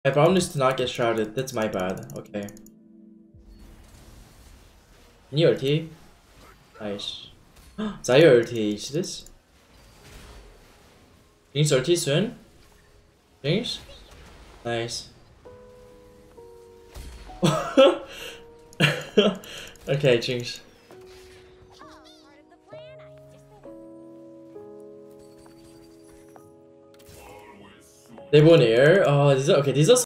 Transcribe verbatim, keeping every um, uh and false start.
My problem is to not get shrouded. That's my bad. Okay. Can you ulti? Nice. Zayu ulti. See this? Jinx ulti soon? Jinx? Nice. Okay, Jinx. They won air. Oh, these are okay. These are